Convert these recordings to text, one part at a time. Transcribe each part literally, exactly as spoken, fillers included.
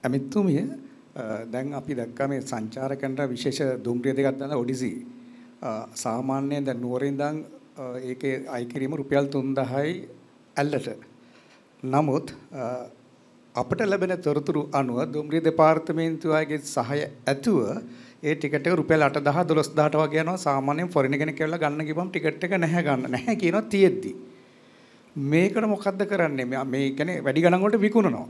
අමිතුමිය දැන් අපි දැක්කා මේ සංචාරකයන්ට විශේෂ දුම්රිය දෙකක් දාලා ඔඩිසි සාමාන්‍යයෙන් දැන් නුවර ඉඳන් ඒකේ අය කිරීම රුපියල් තුන්දාහයි ඇල්ලට. නමුත් අපට ලැබෙන තොරතුරු අනුව දුම්රිය දෙපාර්තමේන්තුවගේ සහාය ඇතුව ඒ ටිකට් එක රුපියල් අටදාහ දොළොස්දාහට වගේ යනවා. සාමාන්‍යයෙන් ෆොරින් කෙනෙක් කියලා ගන්න ගිහම ටිකට් එක නැහැ ගන්න. නැහැ කියනවා තියෙද්දි. මේකට මොකද්ද කරන්නේ? මේ කියන්නේ වැඩි ගණන් වලට විකුණනවා.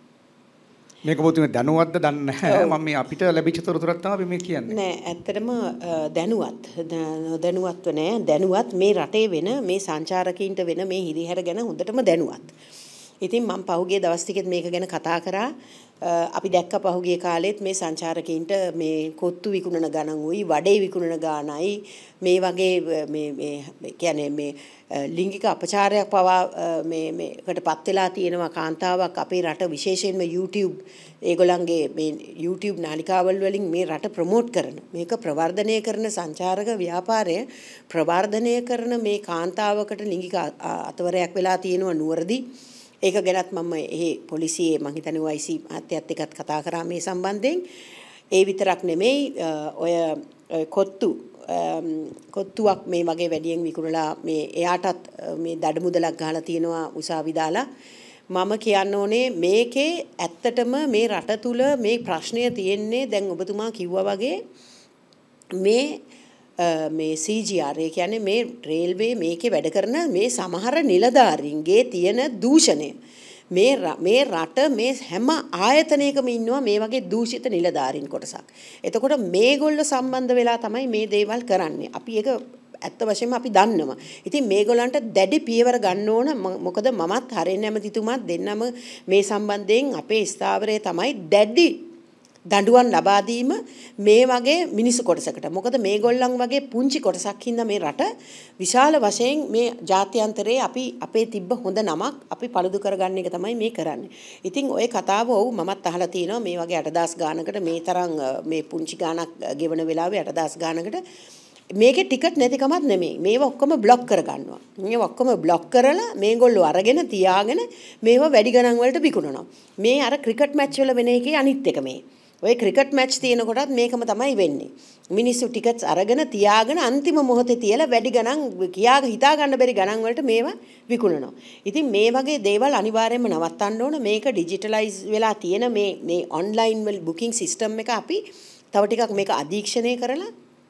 මේක පොතුනේ දැනුවත්ද දන්නේ නැහැ. මම මේ අපිට ලැබිච්ච තොරතුරක් තමයි අපි මේ කියන්නේ. නෑ ඇත්තටම දැනුවත් දැනුවත්ව නෑ දැනුවත් මේ රටේ වෙන මේ සංචාරකීන්ට වෙන මේ හිරිහැර ගැන හොඳටම දැනුවත්. ඉතින් මම පහුගිය දවස් ටිකෙත් මේක ගැන කතා කරා. අපි දැක්ක පහුගිය කාලෙත් මේ සංචාරකීන්ට මේ කොත්තු විකුණන ගණන් උයි වඩේ විකුණන ගානයි මේ වගේ මේ මේ කියන්නේ මේ ලිංගික අපචාරයක් පවා මේ මේකටපත් වෙලා තියෙනවා කාන්තාවක් අපේ රට විශේෂයෙන්ම YouTube ඒගොල්ලන්ගේ මේ YouTube නාලිකාවල් වලින් මේ රට ප්‍රොමෝට් කරන මේක ප්‍රවර්ධනය කරන සංචාරක ව්‍යාපාරය ප්‍රවර්ධනය කරන මේ කාන්තාවකට ලිංගික අතවරයක් වෙලා තියෙනවා නුවරදී. ඒක ගැනත් මම එහි පොලිසියේ මං හිතන්නේ ඔයි සී මහත්තයත් එක්කත් කතා කරා මේ සම්බන්ධයෙන්. ඒ විතරක් නෙමෙයි ඔය කොත්තු කොත්තුවක් මේ වගේ වැඩියෙන් විකුණලා මේ එයාටත් මේ දඩ මුදලක් ගහලා තියෙනවා උසාවි දාලා. මම කියන්න ඕනේ මේකේ ඇත්තටම මේ රට තුල මේ ප්‍රශ්නය තියෙන්නේ දැන් ඔබතුමා කිව්වා වගේ මේ මේ සී ජී ආර් ඒ කියන්නේ මේ රේල්වේ මේකේ වැඩ කරන මේ සමහර නිලධාරීන්ගේ තියෙන දූෂණය මේ මේ රට මේ හැම ආයතනයකම ඉන්නවා මේ වගේ දූෂිත නිලධාරීන් කොටසක්. එතකොට මේගොල්ලෝ සම්බන්ධ වෙලා තමයි මේ දේවල් කරන්නේ. අපි ඒක ඇත්ත වශයෙන්ම අපි දන්නවා. ඉතින් මේගොල්ලන්ට දැඩි පියවර ගන්න ඕන. මොකද මමත් හරෙන් ඇමතිතුමාත් දෙන්නම මේ සම්බන්ධයෙන් අපේ ස්ථාවරයේ තමයි දැඩි දඬුවම් ලබා දීම මේ වගේ මිනිස්සු කොටසකට. මොකද මේගොල්ලන් වගේ පුංචි කොටසක් හින්දා මේ රට විශාල වශයෙන් මේ ජාත්‍යන්තරයේ අපි අපේ තිබ්බ හොඳ නමක් අපි පළුදු කරගන්න එක තමයි මේ කරන්නේ. ඉතින් ওই කතාව ඔව් මමත් අහලා තිනවා මේ වගේ අටදාස් ගානකට මේ තරම් මේ පුංචි ගානක් ගෙවන වෙලාවේ අටදාස් ගානකට මේකේ ටිකට් නැතිකමත් නෙමෙයි. මේවා ඔක්කොම બ્લોක් කරගන්නවා. මේවා ඔක්කොම બ્લોක් කරලා මේගොල්ලෝ අරගෙන තියාගෙන මේවා වැඩි ගණන් වලට විකුණනවා. මේ අර ක්‍රිකට් මැච් වල වෙන එකේ අනිත් එක මේ. ඔය ක්‍රිකට් මැච් තියෙනකොටත් මේකම තමයි වෙන්නේ. මිනිස්සු ටිකට්ස් අරගෙන තියාගෙන අන්තිම මොහොතේ තියලා වැඩි ගණන් කියා හිතා ගන්න බැරි ගණන් වලට මේවා විකුණනවා. ඉතින් මේ වගේ දේවල් අනිවාර්යයෙන්ම නවත්තන්න ඕන. මේක ඩිජිටලයිස් වෙලා තියෙන මේ මේ ඔන්ලයින් වල බුකින් සිස්ටම් එක අපි තව ටිකක් මේක අධීක්ෂණය කරලා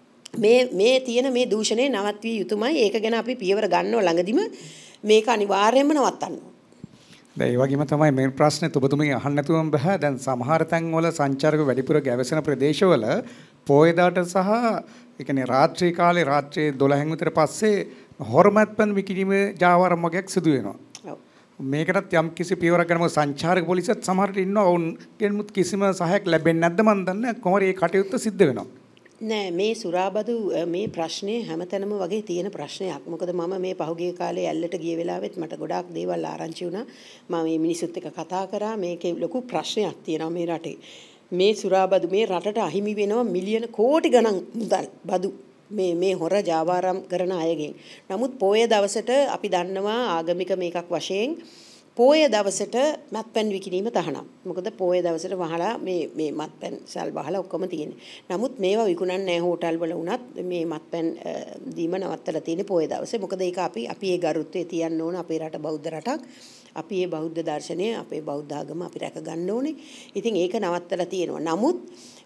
මේ මේ තියෙන මේ දූෂණය නවත්විය යුතුමයි. ඒක ගැන අපි පියවර ගන්නව ළඟදිම මේක අනිවාර්යයෙන්ම නවත්තන්න ඕන. දැන් ඒ වගේම තමයි මේ ප්‍රශ්නේ ඔබතුමී අහන්න නැතුවම බෑ. දැන් සමහර තැන්වල සංචාරක වැඩිපුර ගැවසෙන ප්‍රදේශවල පොයදාට සහ ඒ කියන්නේ රාත්‍රී කාලේ රාත්‍රියේ දොළහෙන් විතර පස්සේ හොරමත්පන් විකිණීමේ ජාවාරම් වගේක් සිදු වෙනවා. ඔව්. මේකටත් යම් කිසි පියවරක් ගන්නම සංචාරක පොලිසියත් සමහරට ඉන්නවා. ඔවුන්ගෙන් කිසිම සහායක් ලැබෙන්නේ නැද්ද මන් දන්නේ. කොහොමද මේ කටයුත්ත සිද්ධ වෙනවා? නෑ මේ සුරාබදු මේ ප්‍රශ්නේ හැමතැනම වගේ තියෙන ප්‍රශ්නයක්. මොකද මම මේ පහුගිය කාලේ ඇල්ලට ගිය වෙලාවෙත් මට ගොඩාක් දේවල් ආරංචි වුණා. මම මේ මිනිස්සුත් එක්ක කතා කරා. මේකේ ලොකු ප්‍රශ්නයක් තියෙනවා මේ රටේ. මේ සුරාබදු මේ රටට අහිමි වෙනවා මිලියන කෝටි ගණන් මුදල් බදු මේ මේ හොර ජාවාරම් කරන අයගෙන්. නමුත් පොය දවසට අපි දන්නවා ආගමික මේකක් වශයෙන් පොය දවසට මත්පැන් විකිණීම තහනම්. මොකද පොය දවසට වහලා මේ මේ මත්පැන් සල් වහලා ඔක්කොම තියෙන්නේ. නමුත් මේවා විකුණන්නේ නැහැ හෝටල් වල වුණත් මේ මත්පැන් දීම නවත්තලා තියෙන්නේ පොය දවසේ. මොකද ඒක අපි අපි ඒ ගරුත්වය තියන්න ඕන. අපේ රට බෞද්ධ රටක්. අපි මේ බෞද්ධ දර්ශනය අපේ බෞද්ධ ආගම අපි රැක ගන්න ඕනේ. ඉතින් ඒක නවත්තලා තියෙනවා. නමුත්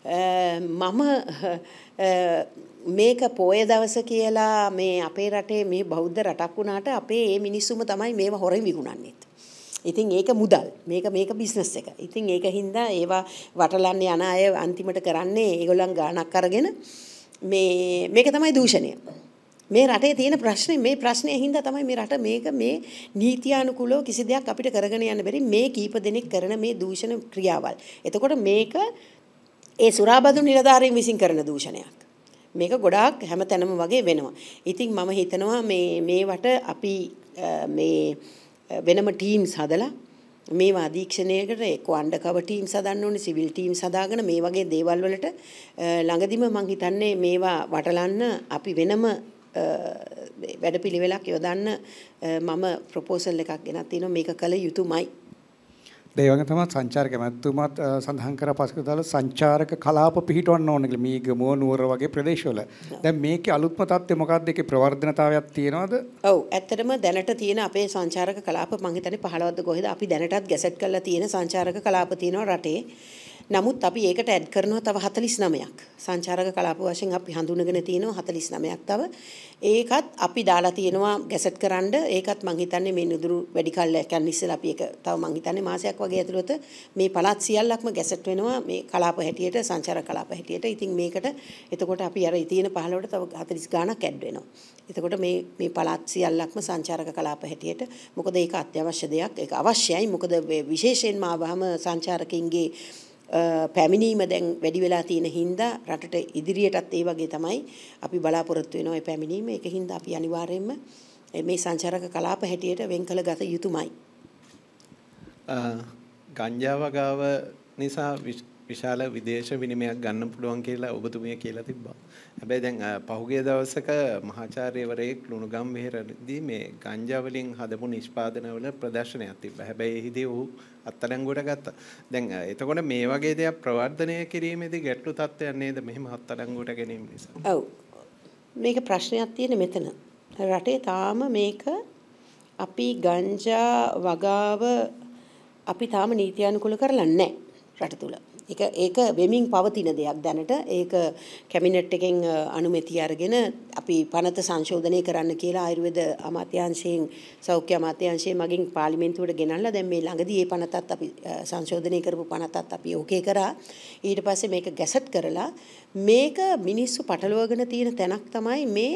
මම මේක පොය දවස කියලා මේ අපේ රටේ මේ බෞද්ධ රටක් වුණාට අපේ මේ මිනිස්සුම තමයි මේවා හොරෙන් විකුණන්නේ. ඉතින් ඒක මුදල් මේක මේක බිස්නස් එක. ඉතින් ඒක හින්දා ඒවා වටලන්න යන අය අන්තිමට කරන්නේ ඒගොල්ලන් ගාණක් අරගෙන මේ මේක තමයි දූෂණය. මේ රටේ තියෙන ප්‍රශ්නේ මේ ප්‍රශ්නේ හින්දා තමයි මේ රට මේක මේ නීතියානුකූලව කිසි දෙයක් අපිට කරගෙන යන්න බැරි මේ කීප දෙනෙක් කරන මේ දූෂණ ක්‍රියාවල්. එතකොට මේක ඒ සුරාබදු නිලධාරීන් විසින් කරන දූෂණයක්. මේක ගොඩාක් හැමතැනම වගේ වෙනවා. ඉතින් මම හිතනවා මේ මේවට අපි මේ වෙනම ටීම්ස් හදලා මේවා අධීක්ෂණයකට එක්ක අන්ඩර්කවර් ටීම්ස් හදන්න ඕනේ සිවිල් ටීම්ස් හදාගෙන මේ වගේ දේවල් වලට ළඟදිම මම හිතන්නේ මේවා වටලන්න අපි වෙනම වැඩපිළිවෙලක් යොදන්න මම ප්‍රොපෝසල් එකක් ගෙනත් තිනවා මේක කළ යුතුමයි. ඒ වගේ තමයි සංචාරක මැතිතුමාත් සඳහන් කරා පස්සේ දාලා සංචාරක කලාප පිහිටවන්න ඕන කියලා මේ ගමුව නුවර වගේ ප්‍රදේශවල. දැන් මේකේ අලුත්ම තත්ත්වය මොකක්ද? ඒකේ ප්‍රවර්ධනතාවයක් තියෙනවද? ඔව් ඇත්තටම දැනට තියෙන අපේ සංචාරක කලාප මං හිතන්නේ පහළොවද කොහෙද අපි දැනටත් ගැසට් කරලා තියෙන සංචාරක කලාප තියෙනවා රටේ. නමුත් අපි ඒකට ඇඩ් කරනවා තව හතළිස් නවයක්. සංචාරක කලාප වශයෙන් අපි හඳුනගෙන තියෙනවා හතළිස් නවයක් තව. ඒකත් අපි දාලා තියෙනවා ගැසට් කරන්න. ඒකත් මං හිතන්නේ මේ නුදුරු වැඩි කාලයක් යන ඉස්සෙල්ලා අපි ඒක තව මං හිතන්නේ මාසයක් වගේ ඇතුළත මේ පළාත් සියල්ලක්ම ගැසට් වෙනවා මේ කලාප හැටියට සංචාරක කලාප හැටියට. ඉතින් මේකට එතකොට අපි අර තියෙන පහළොවට තව හතළිස් ගාණක් ඇඩ් වෙනවා. එතකොට මේ මේ පළාත් සියල්ලක්ම සංචාරක කලාප හැටියට. මොකද ඒක අත්‍යවශ්‍ය දෙයක්. ඒක අවශ්‍යයි. මොකද විශේෂයෙන්ම ආවම සංචාරකින්ගේ පැමිණීම දැන් වැඩි වෙලා තියෙන හින්දා රටට ඉදිරියටත් ඒ වගේ තමයි අපි බලාපොරොත්තු වෙනවා ඒ පැමිණීම. ඒක හින්දා අපි අනිවාර්යයෙන්ම මේ සංචාරක කලාප හැටියට වෙන් කළ ගත යුතුමයි. ගංජා වගාව නිසා විශාල විදේශ විනිමයක් ගන්න පුළුවන් කියලා ඔබතුමිය කියලා තිබ්බා. හැබැයි දැන් පහුගිය දවසක මහාචාර්යවරයෙක් ලුණුගම්වෙහෙරදී මේ ගංජා වලින් හදපු නිෂ්පාදනවල ප්‍රදර්ශනයක් තිබ්බා. හැබැයි එහිදී ඔහු අත්අඩංගුවට ගත්තා. දැන් එතකොට මේ වගේ දේක් ප්‍රවර්ධනය කිරීමේදී ගැටලු තත්ත්වයක් නේද මෙහෙම අත්අඩංගුවට ගැනීම නිසා? ඔව්. මේක ප්‍රශ්නයක් තියෙන මෙතන. රටේ තාම මේක අපි ගංජා වගාව අපි තාම නීතියානුකූල කරලා නැහැ රට තුල. ඒක ඒක වෙමින් පවතින දෙයක් දැනට. ඒක කැබිනට් එකෙන් අනුමැතිය අරගෙන අපි පනත සංශෝධනය කරන්න කියලා ආයුර්වේද අමාත්‍යාංශයෙන් සෞඛ්‍ය අමාත්‍යාංශයෙන් මගින් පාර්ලිමේන්තුවට ගෙනල්ලා දැන් මේ ළඟදී මේ පනතත් අපි සංශෝධනය කරපු පනතත් අපි ඕකේ කරා. ඊට පස්සේ මේක ගැසට් කරලා මේක මිනිස්සු පටලවාගෙන තියෙන තැනක් තමයි මේ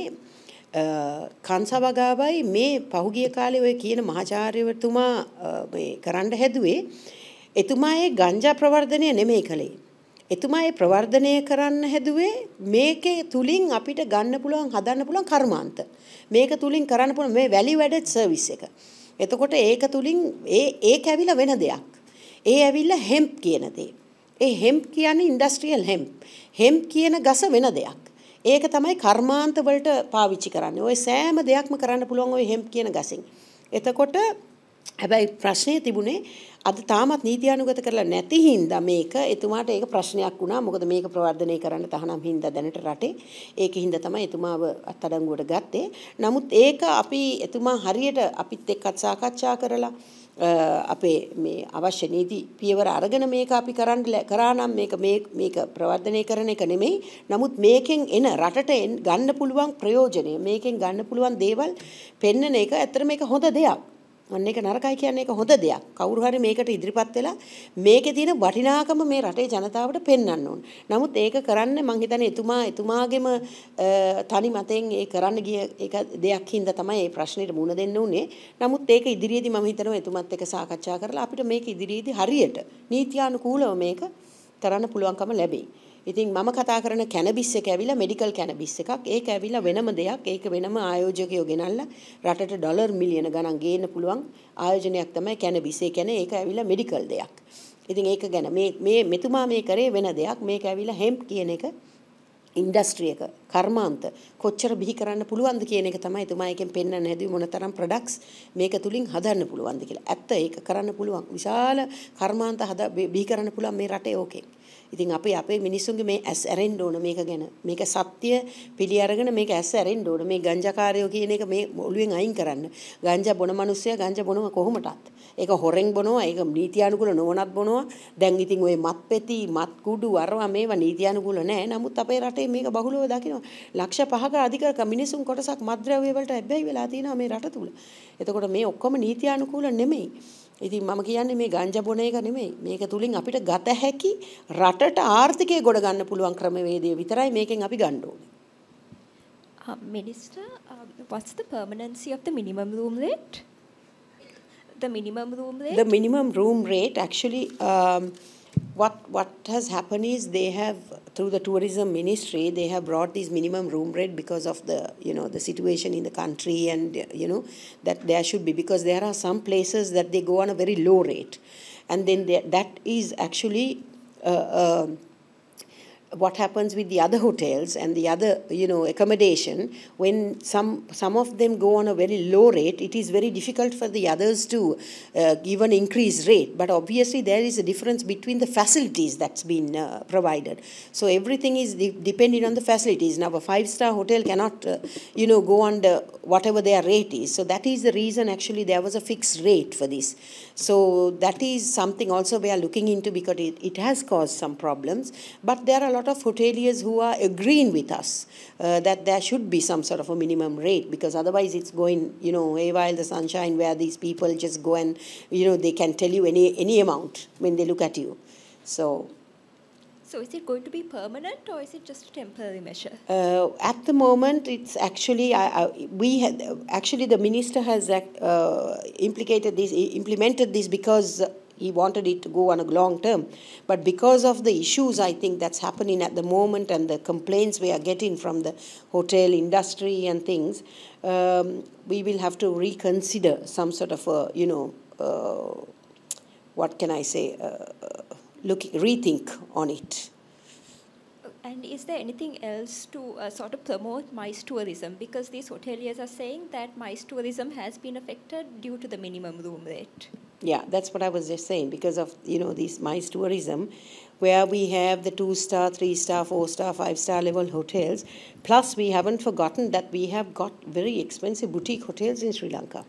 කංසවගාවයි මේ පහුගිය කාලේ ඔය කියන මහාචාර්යවරුතුමා මේ කරන්න හැදුවේ එතුමා ඒ ගංජා ප්‍රවර්ධනය නෙමෙයි කළේ. එතුමා ඒ ප්‍රවර්ධනය කරන්න හැදුවේ මේකේ තුලින් අපිට ගන්න පුළුවන් හදන්න පුළුවන් කර්මාන්ත. මේක තුලින් කරන්න පුළුවන් මේ වැලියු ඇඩඩ් සර්විස් එක. එතකොට ඒක තුලින් ඒ ඒක ඇවිල්ලා වෙන දෙයක්. ඒ ඇවිල්ලා හෙම්ප් කියන දේ. ඒ හෙම්ප් කියන්නේ ඉන්ඩස්ට්‍රියල් හෙම්ප්. හෙම්ප් කියන ගස වෙන දෙයක්. ඒක තමයි කර්මාන්ත වලට පාවිච්චි කරන්නේ. ඔය සෑම දෙයක්ම කරන්න පුළුවන් ඔය හෙම්ප් කියන ගසෙන්. එතකොට හැබැයි ප්‍රශ්නේ තිබුණේ අද තාමත් නීතියානුගත කරලා නැති හින්දා මේක එතුමාට ඒක ප්‍රශ්නයක් වුණා. මොකද මේක ප්‍රවර්ධනය කරන්න තහනම් හින්දා දැනට රටේ. ඒක හින්දා තමයි එතුමාව අත්අඩංගුවට ගත්තේ. නමුත් ඒක අපි එතුමා හරියට අපිත් එක්කත් සාකච්ඡා කරලා අපේ මේ අවශ්‍ය නීති පියවර අරගෙන මේක අපි කරන්න කරා නම් මේක මේක ප්‍රවර්ධනය කරන එක නෙමෙයි. නමුත් මේකෙන් එන රටට ගන්න පුළුවන් ප්‍රයෝජනය මේකෙන් ගන්න පුළුවන් දේවල් පෙන්වන එක ඇත්තට මේක හොඳ දෙයක්. අන්න ඒක නරකයි කියන්නේ ඒක හොඳ දෙයක්. කවුරු හරි මේකට ඉදිරිපත් වෙලා මේකේ තියෙන වටිනාකම මේ රටේ ජනතාවට පෙන්වන්න ඕන. නමුත් ඒක කරන්න මං හිතන්නේ එතුමා එතුමාගේම තනි මතෙන් ඒ කරන්න ගිය ඒක දෙයක් හින්දා තමයි මේ ප්‍රශ්නෙට මුහුණ දෙන්න උනේ. නමුත් ඒක ඉදිරියේදී මම හිතනවා එතුමත් එක්ක සාකච්ඡා කරලා අපිට මේක ඉදිරියේදී හරියට නීතියානුකූලව මේක කරන්න පුළුවන්කම ලැබෙයි. ඉතින් මම කතා කරන කැනබිස් එක ඇවිල්ලා මෙඩිකල් කැනබිස් එකක්. ඒක ඇවිල්ලා වෙනම දෙයක්. ඒක වෙනම ආයෝජකයෝ ගෙනල්ලා රටට ඩොලර් මිලියන ගණන් ගේන්න පුළුවන් ආයෝජනයක් තමයි කැනබිස්. ඒ කියන්නේ ඒක ඇවිල්ලා මෙඩිකල් දෙයක්. ඉතින් ඒක ගැන මේ මේ මෙතුමා මේ කරේ වෙන දෙයක්. මේක ඇවිල්ලා හෙම්ප් කියන එක ඉන්ඩස්ට්‍රි එක කර්මාන්ත කොච්චර බිහි කරන්න පුළුවන්ද කියන එක තමයි එතුමා එකෙන් පෙන්වන්න හැදුවේ මොනතරම් ප්‍රොඩක්ට්ස් මේක තුලින් හදන්න පුළුවන්ද කියලා. ඇත්ත ඒක කරන්න පුළුවන්. විශාල කර්මාන්ත හද බිහි කරන්න පුළුවන් මේ රටේ ඕකෙන්. ඉතින් අපි අපේ මිනිස්සුන්ගේ මේ ඇස් ඇරෙන්න ඕන මේක ගැන. මේක සත්‍ය පිළි අරගෙන මේක ඇස් ඇරෙන්න ඕන. මේ ගංජාකාරයෝ කියන එක මේ ඔළුවෙන් අයින් කරන්න. ගංජා බොන මිනිස්සයා ගංජා බොනවා කොහොමදත්. ඒක හොරෙන් බොනවා, ඒක නීතියානුකූල නොවනත් බොනවා. දැන් ඉතින් ওই මත් පෙති, මත් කුඩු අරවා මේවා නීතියානුකූල නැහැ. නමුත් අපේ රටේ මේක බහුලව දකිනවා. ලක්ෂ පහක අධික මිනිසුන් කොටසක් මත්ද්‍රව්‍ය වලට ඇබ්බැහි වෙලා තියෙනවා මේ රට තුල. එතකොට මේ ඔක්කොම නීතියානුකූල නෙමෙයි. ඉතින් මම කියන්නේ මේ ගංජා බොන එක නෙමෙයි. මේක තුලින් අපිට ගත හැකි රටට ආර්ථිකය ගොඩ ගන්න පුළුවන් ක්‍රමවේදය විතරයි මේකෙන් අපි ගන්න ඕනේ. Uh, Minister, uh, what's the permanency of the minimum room rate? The minimum room rate? The minimum room rate actually um, what what has happened is they have through the tourism ministry they have brought this minimum room rate because of the you know the situation in the country and you know that there should be because there are some places that they go on a very low rate and then they, that is actually uh, uh, what happens with the other hotels and the other, you know, accommodation, when some some of them go on a very low rate, it is very difficult for the others to uh, give an increased rate. But obviously there is a difference between the facilities that's been uh, provided. So everything is de- depending on the facilities. Now a five-star hotel cannot, uh, you know, go under whatever their rate is. So that is the reason actually there was a fixed rate for this. So that is something also we are looking into, because it, it has caused some problems. But there are a lot of hoteliers who are agreeing with us uh, that there should be some sort of a minimum rate, because otherwise it's going, you know, haywire in the sunshine, where these people just go and, you know, they can tell you any any amount when they look at you. So. So is it going to be permanent, or is it just a temporary measure? Uh, at the moment, it's actually I, I, we had actually the minister has uh, implicated this, implemented this because he wanted it to go on a long term. But because of the issues, I think that's happening at the moment, and the complaints we are getting from the hotel industry and things, um, we will have to reconsider some sort of a, you know, uh, what can I say, uh, looking rethink on it. And is there anything else to uh, sort of promote MICE tourism? Because these hoteliers are saying that MICE tourism has been affected due to the minimum room rate. Yeah, that's what I was just saying, because of, you know, this MICE tourism, where we have the two-star, three-star, four-star, five-star level hotels. Plus, we haven't forgotten that we have got very expensive boutique hotels in Sri Lanka.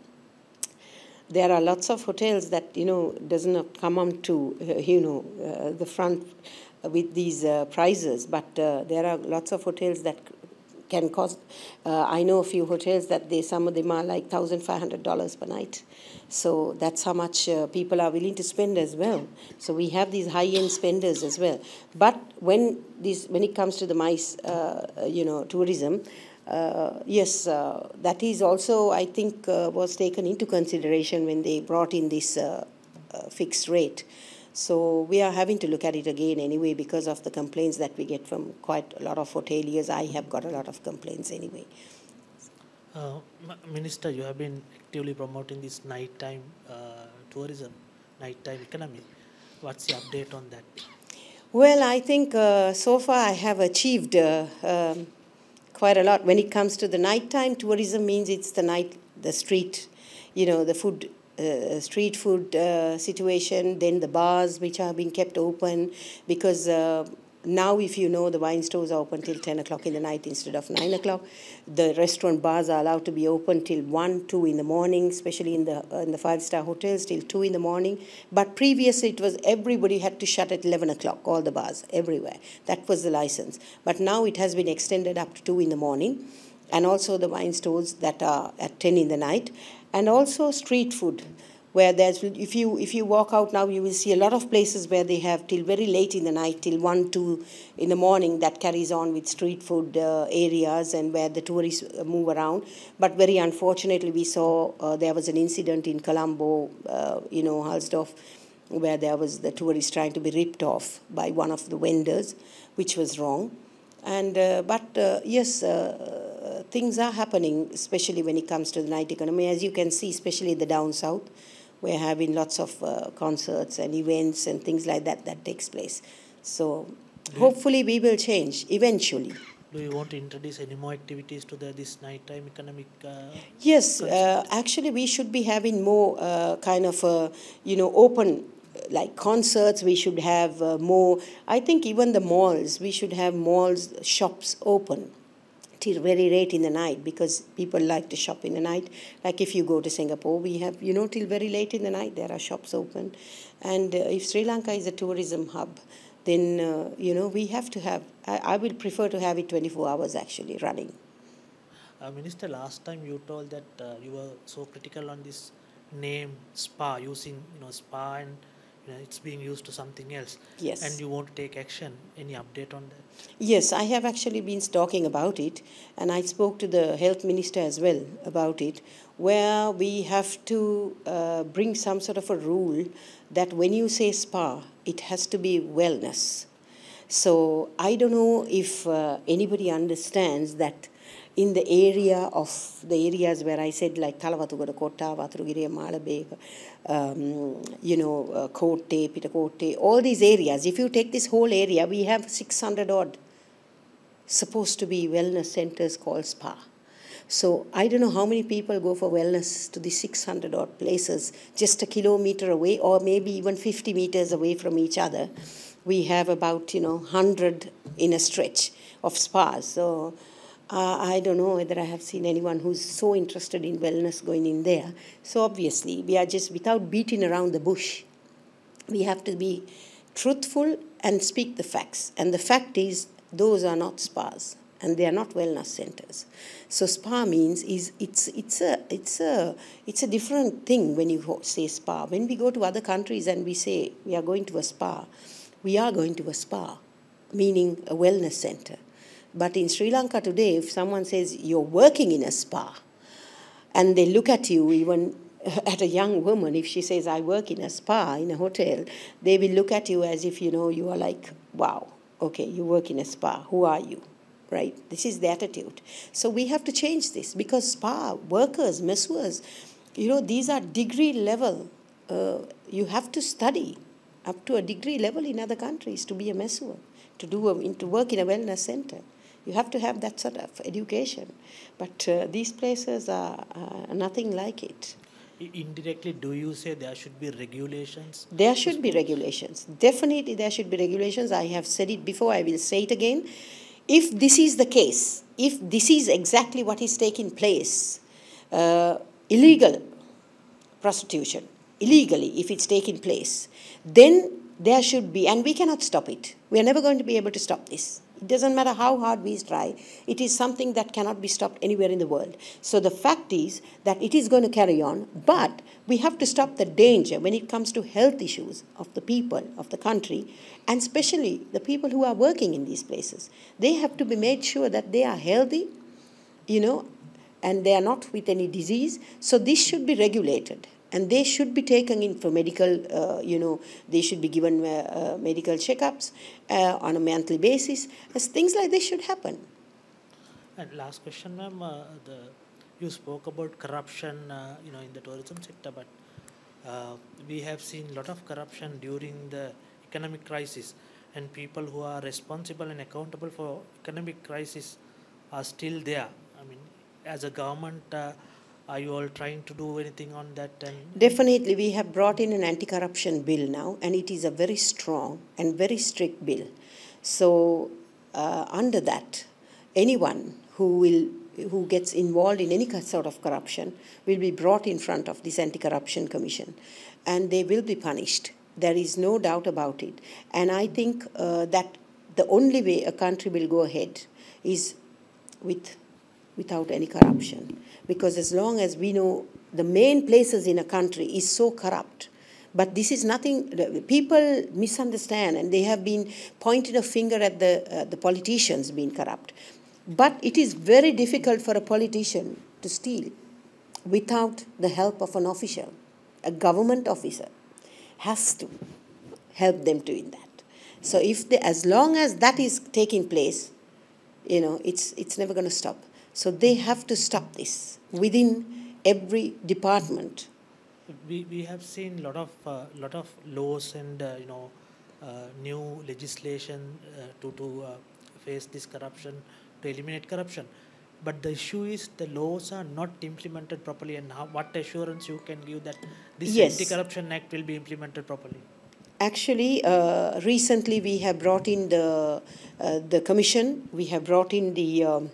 There are lots of hotels that, you know, does not come on to, uh, you know, uh, the front with these uh, prices. But uh, there are lots of hotels that can cost, uh, I know a few hotels that they, some of them are like one thousand five hundred dollars per night. So that's how much uh, people are willing to spend as well. So we have these high-end spenders as well. But when this, when it comes to the MICE, uh, you know, tourism, uh, yes, uh, that is also, I think, uh, was taken into consideration when they brought in this uh, uh, fixed rate. So we are having to look at it again anyway, because of the complaints that we get from quite a lot of hoteliers. I have got a lot of complaints anyway. Uh, Minister, you have been actively promoting this nighttime uh, tourism, nighttime economy. What's the update on that? Well, I think uh, so far I have achieved uh, um, quite a lot. When it comes to the nighttime tourism, means it's the night, the street, you know, the food. Uh, street food uh, situation, then the bars which are being kept open, because uh, now, if you know, the wine stores are open till ten o'clock in the night instead of nine o'clock. The restaurant bars are allowed to be open till one, two in the morning, especially in the uh, in the five-star hotels till two in the morning. But previously it was everybody had to shut at eleven o'clock, all the bars, everywhere. That was the license. But now it has been extended up to two in the morning, and also the wine stores that are at ten in the night. And also street food, where there's, if you if you walk out now, you will see a lot of places where they have till very late in the night, till one, two in the morning, that carries on with street food uh, areas, and where the tourists move around. But very unfortunately, we saw uh, there was an incident in Colombo, uh, you know, Halsdorf, where there was the tourists trying to be ripped off by one of the vendors, which was wrong. And uh, but uh, yes, uh, things are happening, especially when it comes to the night economy. As you can see, especially the down south, we're having lots of uh, concerts and events and things like that that takes place. So hopefully we will change eventually. Do you want to introduce any more activities to the, this nighttime economic? Uh, yes, uh, actually we should be having more uh, kind of, uh, you know, open, like concerts. We should have uh, more, I think even the malls, we should have malls, shops open till very late in the night, because people like to shop in the night. Like if you go to Singapore, we have, you know, till very late in the night, there are shops open. And uh, if Sri Lanka is a tourism hub, then, uh, you know, we have to have, I, I will prefer to have it twenty-four hours actually running. uh, Minister, last time you told that uh, you were so critical on this name spa, using, you know, spa, and you know, it's being used to something else. Yes. And you want to take action. Any update on that? Yes, I have actually been talking about it, and I spoke to the health minister as well about it, where we have to uh, bring some sort of a rule that when you say spa, it has to be wellness. So I don't know if uh, anybody understands that in the area of the areas where I said, like Talawatugoda Kotta, Vaturugiriya Malabeka, um, you know, uh, Kotte, Pitakotte, all these areas. If you take this whole area, we have six hundred odd supposed to be wellness centers called spa. So I don't know how many people go for wellness to the six hundred odd places just a kilometer away, or maybe even fifty meters away from each other. We have about, you know, one hundred in a stretch of spas. So uh, I don't know whether I have seen anyone who's so interested in wellness going in there. So obviously, we are just, without beating around the bush, we have to be truthful and speak the facts. And the fact is, those are not spas, and they are not wellness centers. So spa means is it's it's a it's a it's a different thing when you say spa. When we go to other countries and we say we are going to a spa, we are going to a spa, meaning a wellness center. But in Sri Lanka today, if someone says you're working in a spa, and they look at you, even at a young woman, if she says I work in a spa, in a hotel, they will look at you as if, you know, you are like, wow, okay, you work in a spa, who are you? Right? This is the attitude. So we have to change this, because spa workers, masseurs, you know, these are degree level. Uh, you have to study up to a degree level in other countries to be a masseur, to do a, to work in a wellness center. You have to have that sort of education. But uh, these places are uh, nothing like it. Indirectly, do you say there should be regulations? There should be regulations. Definitely there should be regulations. I have said it before, I will say it again. If this is the case, if this is exactly what is taking place, uh, illegal prostitution, illegally, if it's taking place, then there should be, and we cannot stop it. We are never going to be able to stop this. It doesn't matter how hard we try. It is something that cannot be stopped anywhere in the world. So the fact is that it is going to carry on, but we have to stop the danger when it comes to health issues of the people, of the country, and especially the people who are working in these places. They have to be made sure that they are healthy, you know, and they are not with any disease. So this should be regulated. And they should be taken in for medical, uh, you know, they should be given uh, uh, medical checkups uh, on a monthly basis. As things like this should happen. And last question, ma'am. Uh, the you spoke about corruption, uh, you know, in the tourism sector, but uh, we have seen a lot of corruption during the economic crisis, and people who are responsible and accountable for economic crisis are still there. I mean, as a government. Uh, Are you all trying to do anything on that? And Definitely, we have brought in an anti-corruption bill now, and it is a very strong and very strict bill. So, uh, under that, anyone who will who gets involved in any sort of corruption will be brought in front of this anti-corruption commission, and they will be punished. There is no doubt about it. And I think uh, that the only way a country will go ahead is with without any corruption. Because as long as we know the main places in a country is so corrupt, but this is nothing, people misunderstand, and they have been pointing a finger at the, uh, the politicians being corrupt. But it is very difficult for a politician to steal without the help of an official. A government officer has to help them doing that. So if they, as long as that is taking place, you know, it's, it's never going to stop. So they have to stop this within every department. we, we have seen a lot of uh, lot of laws and uh, you know uh, new legislation uh, to to uh, face this corruption, to eliminate corruption. But the issue is the laws are not implemented properly, and how, what assurance you can give that this Yes. Anti-Corruption Act will be implemented properly? Actually, uh, recently we have brought in the uh, the commission. We have brought in the um,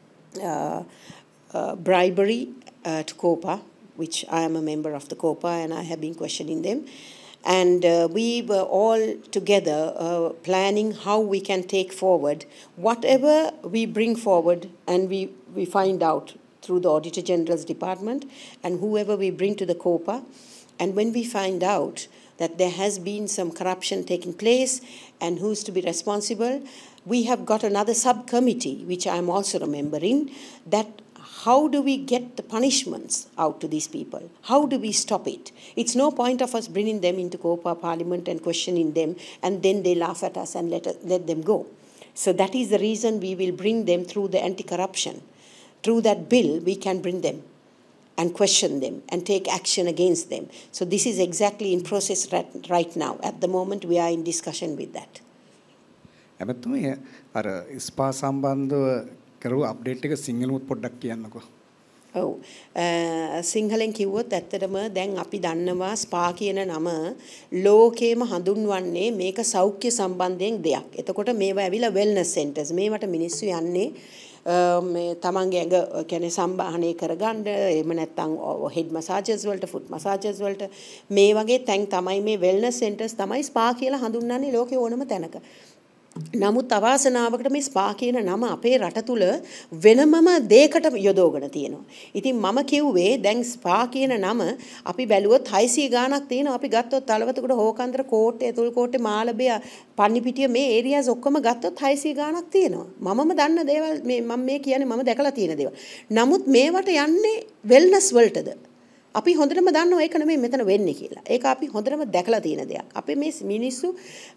uh, uh, bribery uh, to COPA, which I am a member of the COPA, and I have been questioning them. And uh, we were all together uh, planning how we can take forward whatever we bring forward, and we, we find out through the Auditor General's Department and whoever we bring to the COPA. And when we find out that there has been some corruption taking place and who's to be responsible, we have got another subcommittee, which I'm also a member in, that how do we get the punishments out to these people? How do we stop it? It's no point of us bringing them into COPA Parliament and questioning them, and then they laugh at us and let, us, let them go. So that is the reason we will bring them through the anti-corruption through that bill we can bring them and question them and take action against them. So this is exactly in process right, right now. At the moment we are in discussion with that. එමෙතුමේ අර ස්පා සම්බන්ධව කරු update එක සිංහලුත් පොඩ්ඩක් කියන්නකෝ. ඔව් සිංහලෙන් කිව්වොත් ඇත්තටම දැන් අපි දන්නවා ස්පා කියන නම ලෝකේම හඳුන්වන්නේ මේක සෞඛ්‍ය සම්බන්ධයෙන් දෙයක්. එතකොට මේවා ඇවිල්ලා වෙල්නස් සෙන්ටර්ස්. මේවට මිනිස්සු යන්නේ මේ තමන්ගේ ඇඟ කියන්නේ සම්බාහනය කරගන්න එහෙම නැත්නම් හෙඩ් මසාජර්ස් වලට ෆුට් මසාජර්ස් වලට මේ වගේ තැන් තමයි මේ වෙල්නස් සෙන්ටර්ස් තමයි ස්පා කියලා හඳුන්වන්නේ ලෝකේ ඕනම තැනක. නමුත් අවාසනාවකට මේ ස්පා කියන නම අපේ රට තුල වෙනමම දෙයකට යොදවගෙන තියෙනවා. ඉතින් මම කිව්වේ දැන් ස්පා කියන නම අපි බැලුවොත් හයසිය ගාණක් තියෙනවා. අපි ගත්තොත් තලවතුගොඩ හෝකන්දර කෝට්ටේ තුල් කෝට්ටේ මාළඹය පන්නිපිටිය මේ ඒරියාස් ඔක්කොම ගත්තොත් හයසිය ගාණක් තියෙනවා. මමම දන්න දේවල් මේ මම මේ කියන්නේ මම දැකලා තියෙන දේවල්. නමුත් මේවට යන්නේ වෙල්නස් වලටද? අපි හොඳටම දන්නවා ඒක නෙමෙයි මෙතන වෙන්නේ කියලා. ඒක අපි හොඳටම දැකලා තියෙන දෙයක්. අපි මේ මිනිස්සු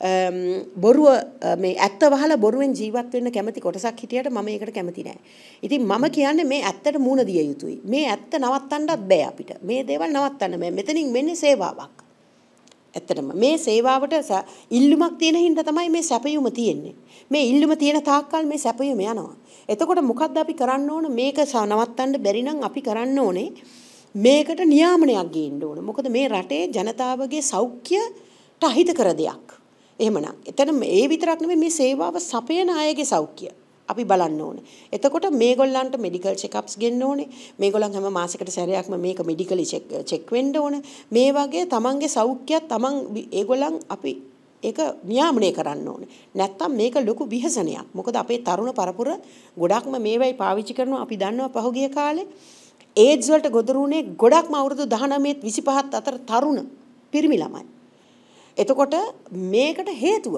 බොරුව මේ ඇත්ත වහලා බොරුවෙන් ජීවත් වෙන්න කැමති කොටසක් හිටියට මම ඒකට කැමති නෑ. ඉතින් මම කියන්නේ මේ ඇත්තට මූණ දිය යුතුයි. මේ ඇත්ත නවත්තන්නත් බෑ අපිට. මේ දේවල් නවත්තන්න බෑ. මෙතනින් වෙන්නේ සේවාවක්. ඇත්තටම මේ සේවාවට ඉල්ලුමක් තියෙන හින්දා තමයි මේ සැපයුම තියෙන්නේ. මේ ඉල්ලුම තියෙන තාක්කල් මේ සැපයුම යනවා. එතකොට මොකද්ද අපි කරන්න ඕන? මේක නවත්තන්න බැරි නම් අපි කරන්න ඕනේ මේකට නියාමනයක් ගේන්න ඕන. මොකද මේ රටේ ජනතාවගේ සෞඛ්‍යයට අහිත කර දෙයක්. එහෙමනම් එතන ඒ විතරක් නෙමෙයි මේ සේවාව සපයන අයගේ සෞඛ්‍ය අපි බලන්න ඕනේ. එතකොට මේගොල්ලන්ට මෙඩිකල් චෙක්අප්ස් ගෙන්න ඕනේ. මේගොල්ලන් හැම මාසෙකට සැරයක්ම මේක මෙඩිකලි චෙක් චෙක් වෙන්න ඕනේ. මේ වගේ තමන්ගේ සෞඛ්‍යයත් තමන් ඒගොල්ලන් අපි ඒක නියාමනය කරන්න ඕනේ. නැත්තම් මේක ලොකු විහසනයක්. මොකද අපේ තරුණ පරපුර ගොඩක්ම මේවයි පාවිච්චි කරනවා. අපි දන්නවා පහුගිය කාලේ ඒඩ්ස් වලට ගොදුරුනේ ගොඩක්ම අවුරුදු දහනවයත් විසිපහත් අතර තරුණ පිරිමි ළමයි. එතකොට මේකට හේතුව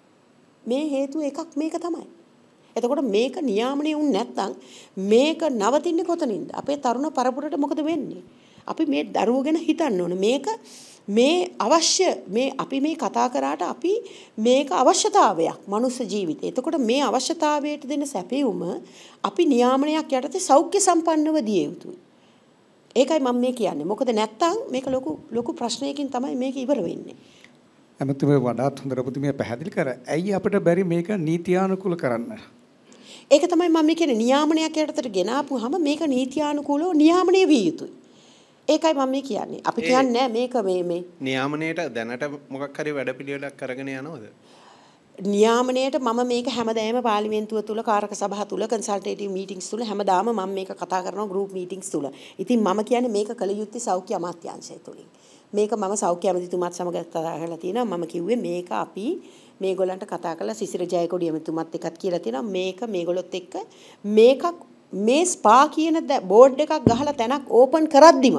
මේ හේතුව එකක් මේක තමයි. එතකොට මේක නියාමනය වුනේ නැත්නම් මේක නවතින්නේ කොතනින්ද? අපේ තරුණ පරපුරට මොකද වෙන්නේ? අපි මේ දරුවෝ ගැන හිතන්න ඕනේ. මේක මේ අවශ්‍ය මේ අපි මේ කතා කරාට අපි මේක අවශ්‍යතාවයක් මනුස්ස ජීවිතේ. එතකොට මේ අවශ්‍යතාවයට දෙන සැපයුම අපි නියාමනයක් යටතේ සෞඛ්‍ය සම්පන්නව දිය යුතුයි. ඒකයි මම මේ කියන්නේ. මොකද නැත්තම් මේක ලොකු ලොකු ප්‍රශ්නයකින් තමයි මේක ඉවර වෙන්නේ. එමෙතුමේ වඩාත් හොඳ රපුතුමිය පැහැදිලි කර. ඇයි අපිට බැරි මේක නීතියානුකූල කරන්න? ඒක තමයි මම කියන්නේ නියාමනයක් යටතට ගෙනාපුවාම මේක නීතියානුකූලව නියාමනය විය යුතුයි. ඒකයි මම මේ කියන්නේ. අපි කියන්නේ මේක මේ මේ නියාමනයේට දැනට මොකක් හරි වැඩපිළිවෙලක් කරගෙන යනවද? නියාමනයේට මම මේක හැමදාම පාර්ලිමේන්තුව තුල කාරක සභාව තුල කන්සල්ටේටිව් මීටින්ග්ස් තුල හැමදාම මම මේක කතා කරනවා ගෲප් මීටින්ග්ස් තුල. ඉතින් මම කියන්නේ මේක කළ යුත්තේ සෞඛ්‍ය අමාත්‍යාංශය තුලින්. මේක මම සෞඛ්‍ය ඇමතිතුමාත් සමග කතා කරලා තියෙනවා. මම කිව්වේ මේක අපි මේගොල්ලන්ට කතා කරලා සිසිර ජයකොඩි ඇමතිතුමත් එක්කත් කියලා තියෙනවා. මේක මේගොල්ලොත් එක්ක මේක මේ ස්පා කියන බෝඩ් එකක් ගහලා තැනක් ඕපන් කරද්දිම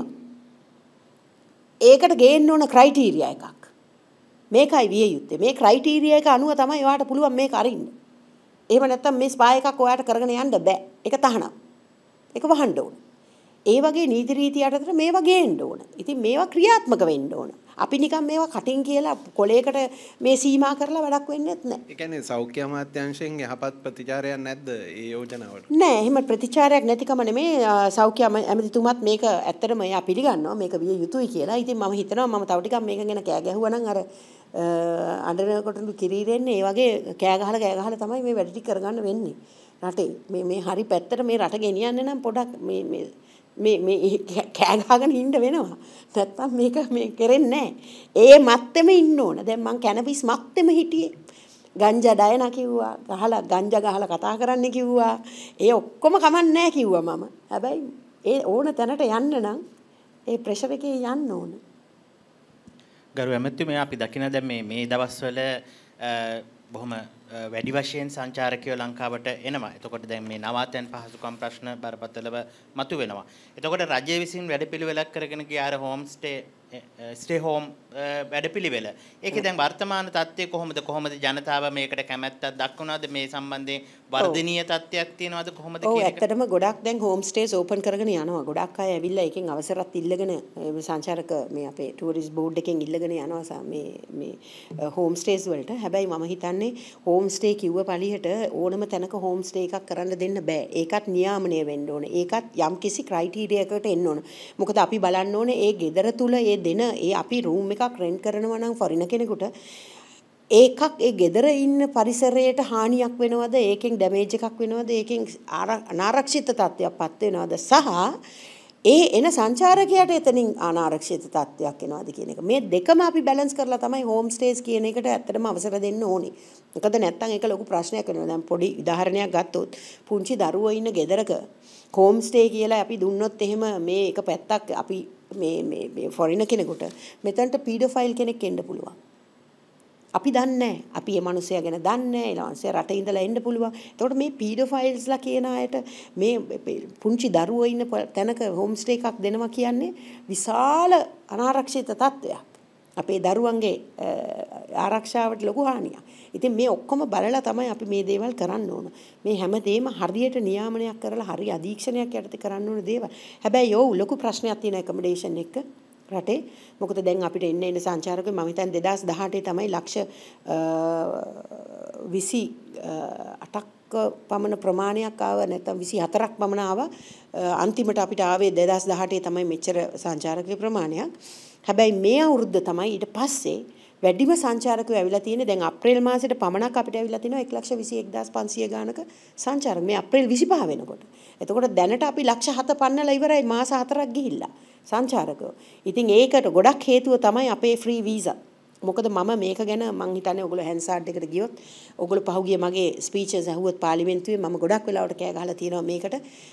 ඒකට ගේන්න ඕන ක්‍රයිටීරියා එකක්. මේකයි විය යුත්තේ. මේ ක්‍රයිටීරියා එක අනුව තමයි ඔයාලට පුළුවන් මේක අරින්න. එහෙම නැත්නම් මේ ස්පා එකක් ඔයාලට කරගෙන යන්න බෑ. ඒක තහනම්. ඒක වහන්න ඕන. ඒ වගේ නීති රීති යටතට මේවා ගේන්න ඕන. ඉතින් මේවා ක්‍රියාත්මක වෙන්න ඕන. අපි නිකන් මේවා කටින් කියලා කොලයකට මේ සීමා කරලා වැඩක් වෙන්නේ නැහැ. ඒ කියන්නේ සෞඛ්‍ය අමාත්‍යාංශයෙන් යහපත් ප්‍රතිචාරයක් නැද්ද ඒ යෝජනාවට? නෑ, එහෙම ප්‍රතිචාරයක් නැතිකම නෙමේ. සෞඛ්‍ය ඇමතිතුමත් මේක ඇත්තටම එයා පිළිගන්නවා මේක විය යුතුයි කියලා. ඉතින් මම හිතනවා මම තව ටිකක් මේක ගැන කෑ ගැහුවා නම් අර අඬනකොටලු කිරීරෙන්නේ ඒ වගේ කෑ ගහලා කෑ ගහලා තමයි මේ වැඩ ටික කරගන්න වෙන්නේ රටේ. මේ මේ හරි පැත්තට මේ රට ගෙනියන්න නම් පොඩක් මේ මේ මේ මේ කෑ ගහගෙන ඉන්න වෙනවා. නැත්තම් මේක මේ කරෙන්නේ නැහැ. ඒ මත්තෙම ඉන්න ඕන. දැන් මං කැනබිස් මත්තෙම හිටියේ. ගංජා ඩයන කිව්වා. ගහලා ගංජා ගහලා කතා කරන්න කිව්වා. ඒ ඔක්කොම කමන්නේ නැහැ කිව්වා මම. හැබැයි ඒ ඕන තැනට යන්න නම් ඒ ප්‍රෙෂර් එකේ යන්න ඕන. ගරු ඇමතිතුමනි අපි දකින දැන් මේ මේ දවස්වල බොහොම වැඩි වශයෙන් සංචාරකයෝ ලංකාවට එනවා. එතකොට දැන් මේ නවාතැන් පහසුකම් ප්‍රශ්න බරපතලව මතුවෙනවා. එතකොට රජය විසින් වැඩපිළිවෙලක් කරගෙන ගිය අර හෝම් ස්ටේ ස්ටේ හෝම් වැඩපිළිවෙල. ඒකේ දැන් වර්තමාන තත්ත්වය කොහොමද? කොහොමද ජනතාව මේකට කැමැත්තක් දක්වනවද? මේ සම්බන්ධයෙන් වර්ධනීය තත්ත්වයක් තියෙනවද කොහොමද ඔව් කියන එක? ඇත්තටම ගොඩක් දැන් හෝම් ස්ටේස් ඕපන් කරගෙන යනවා. ගොඩක් අය ඇවිල්ලා එකෙන් අවසරත් ඉල්ලගෙන සංචාරක මේ අපේ ටූරිස්ට් බෝඩ් එකෙන් ඉල්ලගෙන යනවා මේ මේ හෝම් ස්ටේස් වලට. හැබැයි මම හිතන්නේ හෝම් ස්ටේ කිව්ව පළියට ඕනම තැනක හෝම් ස්ටේ එකක් කරන්න දෙන්න බෑ. ඒකත් නියාමනය වෙන්න ඕනේ. ඒකත් යම්කිසි ක්‍රයිටීරියා එකකට එන්න ඕනේ. මොකද අපි බලන්න ඕනේ ඒ ගෙදර තුල ඒ දෙන ඒ අපි රූම් එකක් රෙන්ට් කරනවා නම් ෆොරින කෙනෙකුට ඒකක් ඒ ගෙදර ඉන්න පරිසරයට හානියක් වෙනවද? ඒකෙන් ඩැමේජ් එකක් වෙනවද? ඒකෙන් අනාරක්ෂිත තත්ත්වයක්පත් වෙනවද? සහ ඒ එන සංචාරකයාට එතනින් අනාරක්ෂිත තත්ත්වයක් එනවද කියන එක. මේ දෙකම අපි බැලන්ස් කරලා තමයි හෝම් ස්ටේස් කියන එකට ඇත්තටම අවසර දෙන්න ඕනේ. මොකද නැත්තම් ඒක ලොකු ප්‍රශ්නයක් වෙනවා. දැන් පොඩි උදාහරණයක් ගත්තොත් පුංචි දරුවෝ ඉන්න ගෙදරක හෝම් ස්ටේ කියලා අපි දුන්නොත් එහෙම මේ එක පැත්තක් අපි මේ මේ මේ ෆොරින කෙනෙකුට මෙතනට පීඩෝෆයිල් කෙනෙක් එන්න පුළුවන්. අපි දන්නේ නැහැ. අපි මේ මිනිස්සයා ගැන දන්නේ නැහැ. ඒ මිනිස්සයා රටේ ඉඳලා එන්න පුළුවන්. එතකොට මේ පීඩෝෆයිල්ස්ලා කියන අයට මේ පුංචි දරුවෝ ඉන්න තැනක හෝම් ස්ටේ එකක් දෙනවා කියන්නේ විශාල අනාරක්ෂිත තත්ත්වයක්. අපේ දරුවන්ගේ ආරක්ෂාවට ලොකු හානියක්. ඉතින් මේ ඔක්කොම බලලා තමයි අපි මේ දේවල් කරන්න ඕන. මේ හැමදේම හරියට නියාමනයක් කරලා හරි අධීක්ෂණයක් යටතේ කරන්න ඕන දේවල්. හැබැයි ඔව් ලොකු ප්‍රශ්නයක් තියෙන ඇකොමඩේෂන් එක රටේ. මොකද දැන් අපිට එන්න එන්න සංචාරකයෝ මම හිතන්නේ දෙදාස් දහඅටේ තමයි ලක්ෂ විසි අටක් පමණ ප්‍රමාණයක් ආව නැත්නම් විසි හතරක් පමණ ආවා. අන්තිමට අපිට ආවේ දෙදාස් දහඅටේ තමයි මෙච්චර සංචාරක ප්‍රමාණයක්. හැබැයි මේ අවුරුද්ද තමයි ඊට පස්සේ වැඩිම සංචාරකයෝ ඇවිල්ලා තියෙන්නේ. දැන් අප්‍රේල් මාසෙට පමණක් අපිට ඇවිල්ලා තිනවා එක ලක්ෂ විසි එක්දාස් පන්සිය ගානක සංචාරක. මේ අප්‍රේල් විසිපහ වෙනකොට. එතකොට දැනට අපි ලක්ෂ හත පන්නලා ඉවරයි මාස හතරක් ගිහිල්ලා සංචාරකයෝ. ඉතින් ඒකට ගොඩක් හේතුව තමයි අපේ ෆ්‍රී වීසා. මොකද මම මේක ගැන මං හිතන්නේ ඔයගොල්ලෝ හැන්සාඩ් එකට ගියොත් ඔයගොල්ලෝ පහුගිය මගේ ස්පීචස් අහුවත් පාර්ලිමේන්තුවේ මම ගොඩක් වෙලාවට කෑ ගහලා තියෙනවා මේකට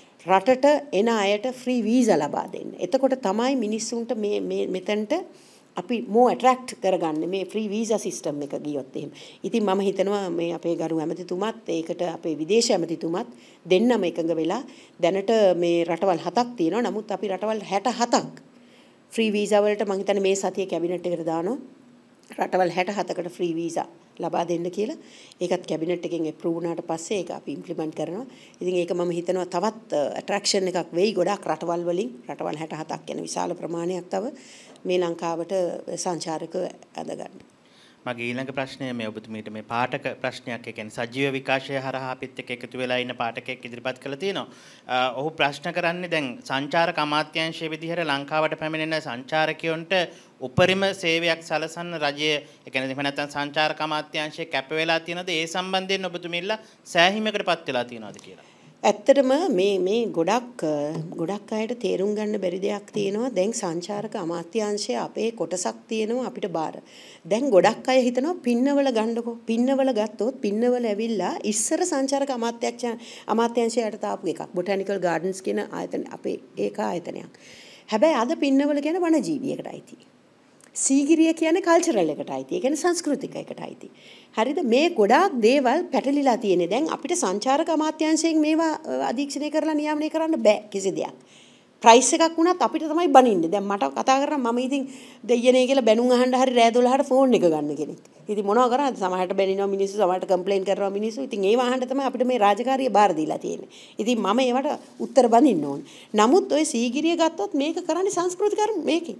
රටට එන අයට ෆ්‍රී වීසා ලබා දෙන්න. එතකොට තමයි මිනිස්සුන්ට මේ මේ මෙතනට අපි more attract කරගන්නේ මේ free visa system එක ගියොත් එහෙම. ඉතින් මම හිතනවා මේ අපේ ගරු ඇමතිතුමත් ඒකට අපේ විදේශ ඇමතිතුමත් දෙන්නම එකඟ වෙලා දැනට මේ රටවල් හතක් තියෙනවා. නමුත් අපි රටවල් හැට හතක් free visa වලට මම හිතන්නේ මේ සතියේ කැබිනට් එකට දානවා. රටවල් හැට හතකට free visa ලබා දෙන්න කියලා. ඒකත් කැබිනට් එකෙන් අප්‍රූව් වුණාට පස්සේ ඒක අපි ඉම්ප්ලිමන්ට් කරනවා. ඉතින් ඒක මම හිතනවා තවත් ඇට්‍රැක්ෂන් එකක් වෙයි ගොඩක් රටවල් වලින්. රටවල් හැට හතක් යන විශාල ප්‍රමාණයක් තව මේ ලංකාවට සංචාරකයෝ ඇද ගන්න. මගේ ඊළඟ ප්‍රශ්නය මේ ඔබතුමීට මේ පාඨක ප්‍රශ්නයක්. ඒ කියන්නේ සජීව විකාශය හරහා අපිත් එක්ක එකතු වෙලා ඉන්න පාඨකයෙක් ඉදිරිපත් කළා තියෙනවා. ඔහු ප්‍රශ්න කරන්නේ දැන් සංචාරක අමාත්‍යාංශයේ විදිහට ලංකාවට පැමිණෙන සංචාරකයන්ට උපරිම සේවයක් සලසන්න රජය ඒ කියන්නේ එහෙම නැත්නම් සංචාරක අමාත්‍යාංශයේ කැප වෙලා තියෙනද ඒ සම්බන්ධයෙන් ඔබතුමීලා සෑහීමකටපත් වෙලා තියෙනවද කියලා? ඇත්තටම මේ මේ ගොඩක් ගොඩක් අයට තේරුම් ගන්න බැරි දෙයක් තියෙනවා. දැන් සංචාරක අමාත්‍යාංශයේ අපේ කොටසක් තියෙනවා අපිට බාර. දැන් ගොඩක් අය හිතනවා පින්නවල ගන්නකො. පින්නවල ගත්තොත් පින්නවල ඇවිල්ලා ඉස්සර සංචාරක අමාත්‍යාංශය අමාත්‍යාංශයට තාපු එකක්. බොටැනිකල් ගාඩන්ස් කියන ආයතන අපේ ඒක ආයතනයක්. හැබැයි අද පින්නවල කියන වනජීවියකට අයිති. සීගිරිය කියන්නේ කල්චරල් එකට අයිති. ඒ කියන්නේ සංස්කෘතික එකට අයිති. හරිද? මේ ගොඩාක් දේවල් පැටලිලා තියෙන්නේ. දැන් අපිට සංචාරක අමාත්‍යාංශයෙන් මේවා අධීක්ෂණය කරලා නියාමනය කරන්න බෑ කිසි දෙයක්. ප්‍රයිස් එකක් වුණත් අපිට තමයි බනින්නේ. දැන් මට කතා කරා මම ඉතින් දෙයියනේ කියලා බැනුම් අහන්න හරි රෑ දොළහට ෆෝන් එක ගන්න කෙනෙක්. ඉතින් මොනවා කරාද? සමහරට බැනිනවා මිනිස්සු, සමහරට කම්ප්ලේන් කරනවා මිනිස්සු. ඉතින් ඒව අහන්න තමයි අපිට මේ රාජකාරිය බාර දීලා තියෙන්නේ. ඉතින් මම ඒවට උත්තර බඳින්න ඕනේ. නමුත් ওই සීගිරිය ගත්තොත් මේක කරන්නේ සංස්කෘතික මේකේ.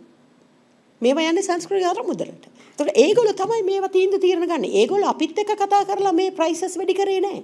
මේවා යන්නේ සංස්කෘතික අරමුදලට. ඒතකොට ඒගොල්ලෝ තමයි මේවා තීන්දුව తీරන ගන්න. ඒගොල්ලෝ අපිත් එක්ක කතා කරලා මේ ප්‍රයිසස් වැඩි කරේ නැහැ.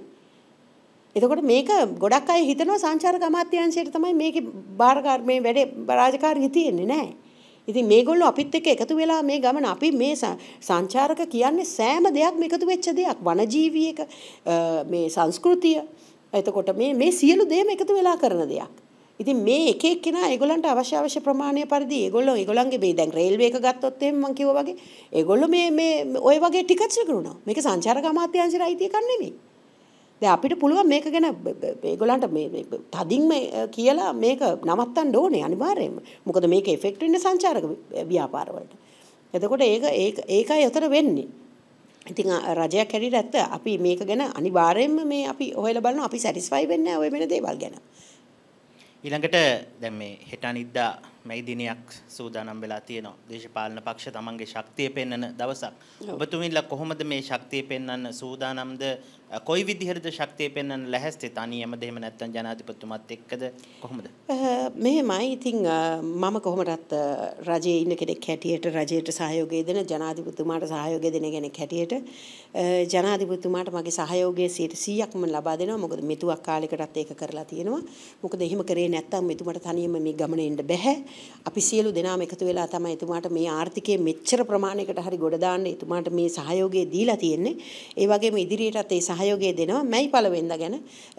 එතකොට මේක ගොඩක් අය හිතනවා සංචාරක අමාත්‍යාංශයට තමයි මේකේ බාරකාර මේ වැඩේ රාජකාරිය තියෙන්නේ නැහැ. ඉතින් මේගොල්ලෝ අපිත් එක්ක එකතු වෙලා මේ ගමන අපි මේ සංචාරක කියන්නේ සෑම දෙයක්ම එකතු වෙච්ච දෙයක්. වනජීවියක මේ සංස්කෘතිය. එතකොට මේ මේ සියලු දේම එකතු වෙලා කරන දෙයක්. ඉතින් මේ එක එක්කෙනා ඒගොල්ලන්ට අවශ්‍ය අවශ්‍ය ප්‍රමාණය පරිදි ඒගොල්ලෝ ඒගොල්ලන්ගේ මේ දැන් රේල්වේ එක ගත්තොත් එහෙම මම කිව්වා වගේ ඒගොල්ලෝ මේ මේ ওই වගේ ටිකට්ස් විකුණනවා. මේක සංචාරක අමාත්‍යාංශයට අයිති එකක් නෙමෙයි. දැන් අපිට පුළුවන් මේක ගැන ඒගොල්ලන්ට මේ තදින්ම කියලා මේක නවත්තන්න ඕනේ අනිවාර්යයෙන්ම. මොකද මේක ඉෆෙක්ට් වෙන්නේ සංචාරක ව්‍යාපාර වලට. එතකොට ඒක ඒක ඒකයි අතර වෙන්නේ. ඉතින් රජයක් හැටියට ඇත්ත අපි මේක ගැන අනිවාර්යයෙන්ම මේ අපි හොයලා බලනවා අපි සැටිස්ෆයි වෙන්නේ නැහැ ඔය වෙන දේවල් ගැන. ඊළඟට දැන් මේ හෙට අනිද්දා මේ දිනයක් සූදානම් වෙලා තියෙනවා. දේශපාලන පක්ෂ තමන්ගේ ශක්තිය පෙන්වන දවසක්. ඔබතුමීලා කොහොමද මේ ශක්තිය පෙන්වන්න සූදානම්ද? කොයි විදිහටද ශක්තිය පෙන්වන්න ලැහැස්ති? තනියමද එහෙම නැත්නම් ජනාධිපතිතුමත් එක්කද කොහොමද? මෙහෙමයි. ඉතින් මම කොහොමදත් රජයේ ඉන්න කෙනෙක් හැටියට රජයට සහයෝගය දෙන ජනාධිපතිතුමාට සහයෝගය දෙන කෙනෙක් හැටියට ජනාධිපතිතුමාට මගේ සහයෝගය සීයක්ම ලබා දෙනවා. මොකද මෙතුවක් කාලයකටත් ඒක කරලා තියෙනවා. මොකද එහෙම කරේ නැත්නම් මෙතුමාට තනියම මේ ගමන එන්න බෑ. අපි සියලු දෙනාම එකතු වෙලා තමයි එතුමාට මේ ආර්ථිකයේ මෙච්චර ප්‍රමාණයකට හරි ගොඩ දාන්න එතුමාට මේ සහයෝගය දීලා තියෙන්නේ. ඒ වගේම ඉදිරියටත් ඒ සහයෝගය දෙනවා. මැයි පළවෙනිදා ගැන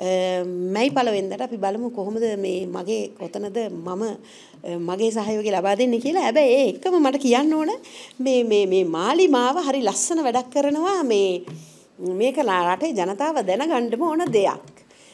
මැයි පළවෙනිදාට අපි බලමු කොහොමද මේ මගේ කොතනද මම මගේ සහයෝගය ලබා දෙන්නේ කියලා. හැබැයි ඒ එකම මට කියන්න ඕන මේ මේ මේ මාලිමාව හරි ලස්සන වැඩක් කරනවා. මේ මේක රටේ ජනතාව දැනගන්නම ඕන දෙයක්.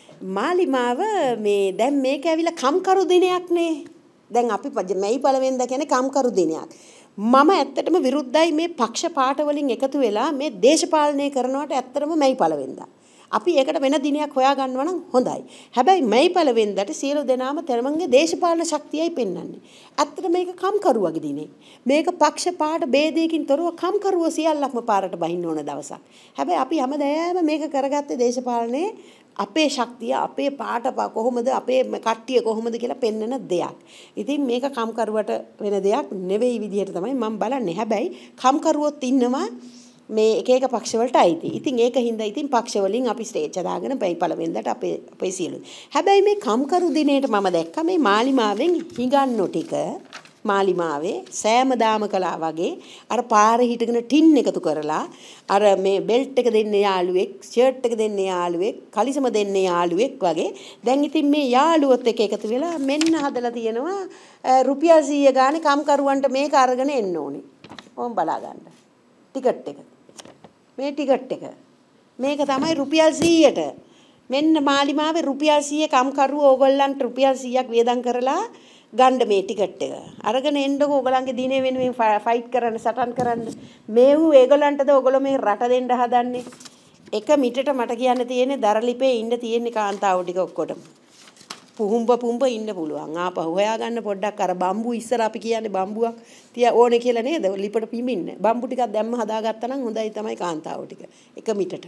මාලිමාව මේ දැන් මේක ඇවිල්ලා කම්කරු දිනයක් නේ. දැන් අපි මැයි පළවෙනිදා කියන්නේ කම්කරු දිනයක්. මම ඇත්තටම විරුද්ධයි මේ පක්ෂ පාට වලින් එකතු වෙලා මේ දේශපාලනය කරනවට ඇත්තටම මැයි පළවෙනිදා. අපි ඒකට වෙන දිනයක් හොයා ගන්නවා නම් හොඳයි. හැබැයි මැයි පළවෙනිදාට සියලු දෙනාම තමන්ගේ දේශපාලන ශක්තියයි පෙන්වන්නේ. ඇත්තට මේක කම්කරුවගේ දිනේ. මේක පක්ෂ පාට ભેදයකින් තොරව කම්කරුව සියල්ලක්ම පාරට බහින්න ඕන දවසක්. හැබැයි අපි හැමදාම මේක කරගත්තේ දේශපාලනයේ අපේ ශක්තිය අපේ පාට කොහොමද අපේ කට්ටිය කොහොමද කියලා පෙන්වන දෙයක්. ඉතින් මේක කම්කරුවට වෙන දෙයක් නෙවෙයි විදිහට තමයි මම බලන්නේ. හැබැයි කම්කරුවොත් ඉන්නවා මේ එක එක පක්ෂ වලට අයිති. ඉතින් ඒක හින්දා ඉතින් පක්ෂ වලින් අපි ස්ටේජ් දාගෙන බයි පළවෙනිදාට අපේ අපේ සියලු. හැබැයි මේ කම්කරු දිනේට මම දැක්කා මේ මාලිමාවෙන් හිඟන්නෝ ටික මාලිමාවේ සෑමදාම කළා වගේ අර පාරේ හිටගෙන ටින් එකතු කරලා අර මේ බෙල්ට් එක දෙන්නේ යාළුවෙක් ෂර්ට් එක දෙන්නේ යාළුවෙක් කලිසම දෙන්නේ යාළුවෙක් වගේ දැන් ඉතින් මේ යාළුවොත් එක එකතු වෙලා මෙන්න හදලා තියෙනවා රුපියල් සීය ගානේ කම්කරුවන්ට මේක අරගෙන එන්න ඕනේ. ඕම් බලා ගන්න. ටිකට් එක. මේ ටිකට් එක. මේක තමයි රුපියල් සීයට. මෙන්න මාලිමාවේ රුපියල් සීය කම්කරුව ඕගොල්ලන්ට රුපියල් සීයක් වියදම් කරලා ගන්න මේ ටිකට් එක. අරගෙන එන්නකො ඕගොල්ලන්ගේ දිනේ වෙනුවෙන් ෆයිට් කරන්න සටන් කරන්න. මේව ඒගොල්ලන්ටද ඕගොල්ලෝ මේ රට දෙන්න හදන්නේ. එක මිටට මට කියන්න තියෙන්නේ දරලිපේ ඉන්න තියෙන්නේ කාන්තාව ටික ඔක්කොටම. පුහුම්බ පුම්බ ඉන්න පුළුවන්. ආපහු හොයාගන්න පොඩ්ඩක් අර බම්බු ඉස්සර අපි කියන්නේ බම්බුවක් තියා ඕනේ කියලා නේද? ලිපට පිඹින්න. බම්බු ටිකක් දැම්ම හදාගත්තා නම් හොඳයි තමයි කාන්තාව ටික. එක මිටට.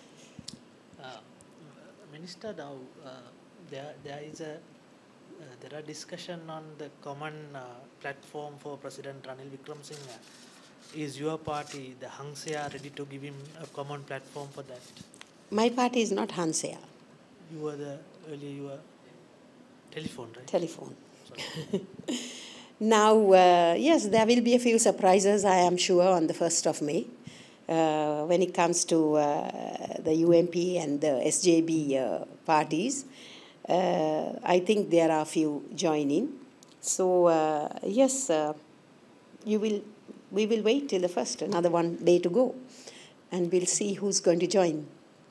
Minister, now uh, there there is a uh, there are discussion on the common uh, platform for President Ranil Wickremesinghe. Is your party, the Hansea, ready to give him a common platform for that? My party is not Hansea. You were the earlier you were telephone, right? Telephone. Now, uh, yes, there will be a few surprises, I am sure, on the first of May. Uh, when it comes to uh, the U M P and the S J B uh, parties, uh, I think there are few joining. So, uh, yes, uh, you will. We will wait till the first, another one day to go, and we'll see who's going to join.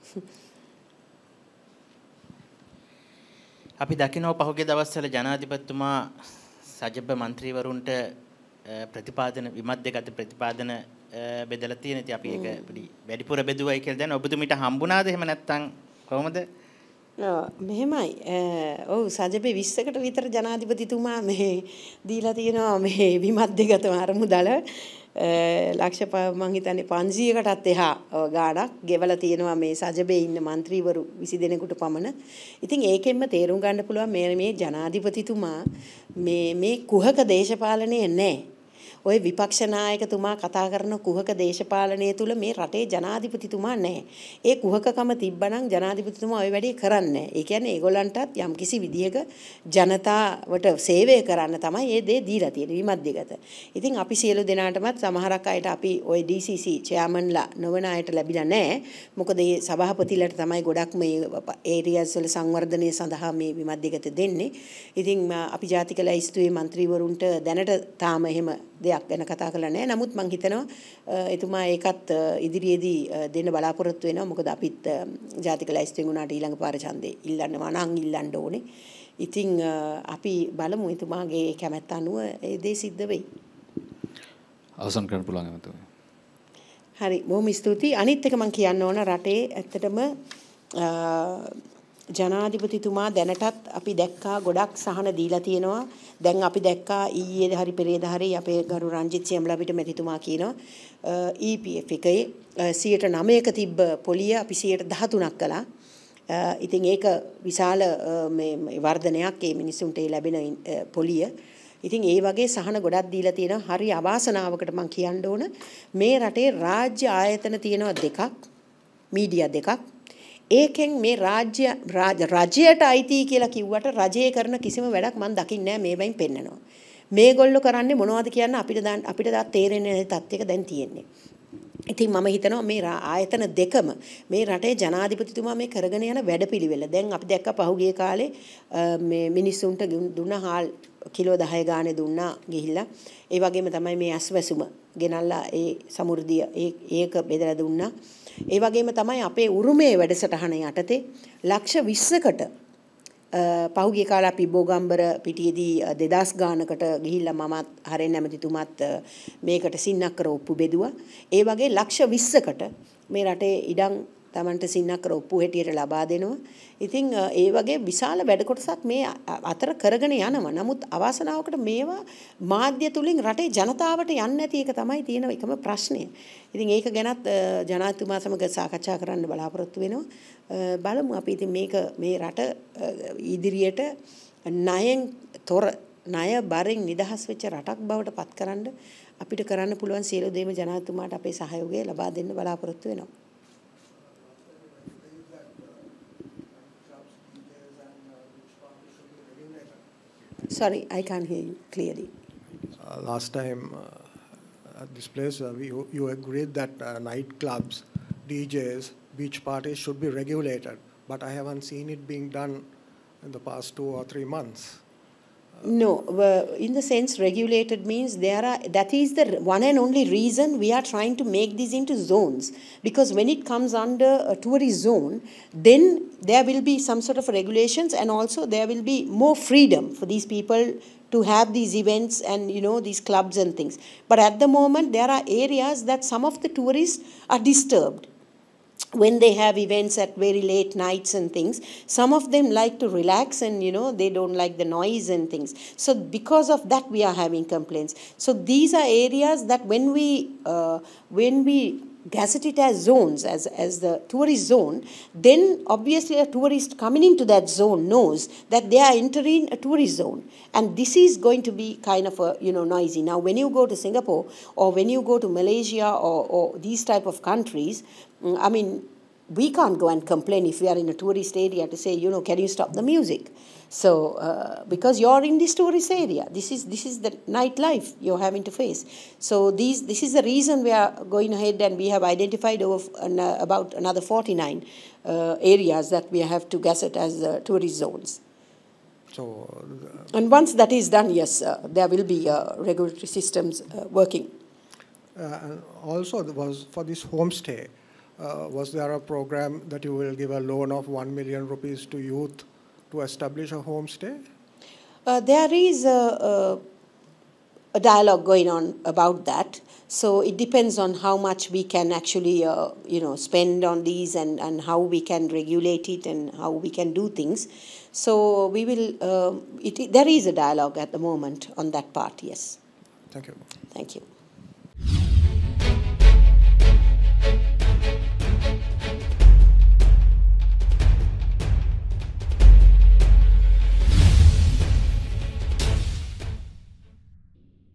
අපි දකිනවා පහුගිය දවස්වල ජනාධිපතිතුමා සජිබ මන්ත්‍රීවරුන්ට ප්‍රතිපාදන විමද්දගත ප්‍රතිපාදන බෙදලා තියෙන. ඉතින් අපි ඒක පොඩි වැඩිපුර බෙදුවයි කියලා දැන් ඔබතුමීට හම්බුණාද? එහෙම නැත්නම් කොහොමද? මෙහෙමයි. ඔව් සජිබේ විස්සකට විතර ජනාධිපතිතුමා මේ දීලා තියෙනවා මේ විමද්දගත අරමුදල. ලක්ෂ මං හිතන්නේ පන්සීයකටත් එහා ගාණක් ගෙවලා තියෙනවා මේ සජබේ ඉන්න മന്ത്രിවරු විසි දෙනෙකුට පමණ. ඉතින් ඒකෙන්ම තේරුම් ගන්න පුළුවන් මේ මේ ජනාධිපතිතුමා මේ මේ කුහක දේශපාලනය නැහැ. ඔය විපක්ෂ නායකතුමා කතා කරන කුහක දේශපාලනය තුල මේ රටේ ජනාධිපතිතුමා නැහැ. ඒ කුහකකම තිබ්බනම් ජනාධිපතිතුමා ওই වැඩේ කරන්නේ නැහැ. ඒ කියන්නේ ඒගොල්ලන්ටත් යම් කිසි විදියක ජනතාවට සේවය කරන්න තමයි මේ දේ දීලා තියෙන්නේ විමද්දගත. ඉතින් අපි සියලු දෙනාටමත් සමහරක් අයට අපි ওই D C C චෙයාමන්ලා නොවන අයට ලැබිලා නැහැ. මොකද මේ සභාපතිලට තමයි ගොඩක් මේ ඒරියාස් වල සංවර්ධනය සඳහා මේ විමද්දගත දෙන්නේ. ඉතින් අපි ජාතික ලැයිස්තුවේ മന്ത്രിවරුන්ට දැනට තාම එහෙම දෙයක් ගැන කතා කරලා නැහැ. නමුත් මම හිතනවා එතුමා ඒකත් ඉදිරියේදී දෙන්න බලාපොරොත්තු වෙනවා. මොකද අපිත් ජාතික ලැයිස්තුවෙන් උනාට ඊළඟ පාර ඡන්දේ ඉල්ලන්නවා නම් ඉල්ලන්න ඕනේ. ඉතින් අපි බලමු එතුමාගේ කැමැත්ත අනුව ඒ දේ සිද්ධ වෙයි. අවසන් කරන්න පුළුවන් එතුමා. හරි බොහොම ස්තුතියි. අනිත් එක මම කියන්න ඕන රටේ ඇත්තටම ජනාධිපතිතුමා දැනටත් අපි දැක්කා ගොඩක් සහන දීලා තියෙනවා. දැන් අපි දැක්කා ඊයේ හරි පෙරේද හරි අපේ ගරු රංජිත් සියම්ලපිට මැතිතුමා කියනවා E P F එකේ සියයට නවයක තිබ්බ පොලිය අපි සියයට දහතුනක් කළා. ඉතින් ඒක විශාල මේ වර්ධනයක් ඒ මිනිසුන්ට ලැබෙන පොලිය. ඉතින් ඒ වගේ සහන ගොඩක් දීලා තියෙනවා. හරි අවාසනාවකට මම කියන්න ඕන මේ රටේ රාජ්‍ය ආයතන තියෙනවා දෙකක්, මීඩියා දෙකක්. ඒකෙන් මේ රාජ්‍ය රජයට අයිති කියලා කිව්වට රජයේ කරන කිසිම වැඩක් මම දකින්නේ නැහැ මේවෙන් පෙන්නනවා. මේගොල්ලෝ කරන්නේ මොනවද කියන්න අපිට අපිට තේරෙන්නේ නැති තත්යක දැන් තියෙන්නේ. ඉතින් මම හිතනවා මේ ආයතන දෙකම මේ රටේ ජනාධිපතිතුමා මේ කරගෙන යන වැඩපිළිවෙල දැන් අපි දැක්ක පහුගිය කාලේ මේ මිනිස්සුන්ට දුන්න හාල් කිලෝ දහය ගානේ දුන්නා ගිහිල්ලා ඒ වගේම තමයි මේ අස්වැසුම ගෙනල්ලා ඒ සමෘද්ධිය ඒක බෙදලා දුන්නා. ඒ වගේම තමයි අපේ උරුමයේ වැඩසටහන යටතේ ලක්ෂ විස්සකට පහුගිය කාලේ අපි බෝගම්බර පිටියේදී දෙදාස් ගානකට ගිහිල්ලා මමත් හරෙන් නැමැතිතුමත් මේකට සින්නක්කර ඔප්පු බෙදුවා. ඒ වගේ ලක්ෂ විස්සකට මේ රටේ ඉඩම් Tamanට සින්නක්කර ඔප්පු හැටියට ලබා දෙනවා. ඉතින් ඒ වගේ විශාල වැඩ කොටසක් මේ අතර කරගෙන යනවා. නමුත් අවාසනාවකට මේවා මාධ්‍ය තුලින් රටේ ජනතාවට යන්නේ නැති එක තමයි තියෙන එකම ප්‍රශ්නය. ඉතින් ඒක ගැනත් ජනාධිපතිතුමා සමග සාකච්ඡා කරන්න බලාපොරොත්තු වෙනවා. බලමු අපි ඉතින් මේක මේ රට ඉදිරියට ණයෙන් තොර ණය බරෙන් නිදහස් වෙච්ච රටක් බවට පත් කරන්න අපිට කරන්න පුළුවන් සියලු දේම ජනාධිපතිතුමාට අපේ සහයෝගය ලබා දෙන්න බලාපොරොත්තු වෙනවා. Sorry, I can't hear you clearly. Uh, last time uh, at this place, uh, we, you agreed that uh, nightclubs, D Js, beach parties should be regulated, but I haven't seen it being done in the past two or three months. No, uh, in the sense regulated means there are, that is the one and only reason we are trying to make these into zones. Because when it comes under a tourist zone, then there will be some sort of regulations and also there will be more freedom for these people to have these events and, you know, these clubs and things. But at the moment, there are areas that some of the tourists are disturbed. When they have events at very late nights and things, some of them like to relax and, you know, they don't like the noise and things. So because of that, we are having complaints. So these are areas that when we, uh, when we gazette it as zones, as, as the tourist zone, then obviously a tourist coming into that zone knows that they are entering a tourist zone. And this is going to be kind of, a, you know, noisy. Now, when you go to Singapore or when you go to Malaysia or, or these type of countries, I mean, we can't go and complain if we are in a tourist area to say, you know, can you stop the music? So, uh, because you're in this tourist area, this is this is the nightlife you're having to face. So, these this is the reason we are going ahead and we have identified over an, uh, about another forty-nine uh, areas that we have to gazette as uh, tourist zones. So, uh, and once that is done, yes, uh, there will be uh, regulatory systems uh, working. Uh, and also, there was for this homestay. Uh, was there a program that you will give a loan of one million rupees to youth to establish a homestay? Uh, there is a, a, a dialogue going on about that. So it depends on how much we can actually, uh, you know, spend on these and, and how we can regulate it and how we can do things. So we will, uh, it, there is a dialogue at the moment on that part, yes. Thank you. Thank you.